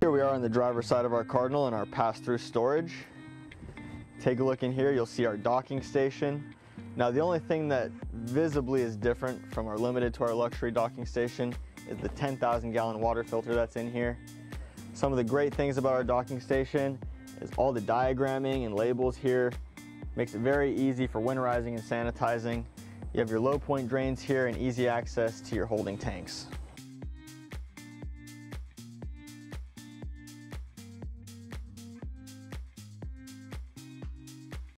Here we are on the driver's side of our Cardinal in our pass-through storage. Take a look in here, you'll see our docking station. Now the only thing that visibly is different from our limited to our luxury docking station is the 10,000 gallon water filter that's in here. Some of the great things about our docking station is all the diagramming and labels here. Makes it very easy for winterizing and sanitizing. You have your low point drains here and easy access to your holding tanks.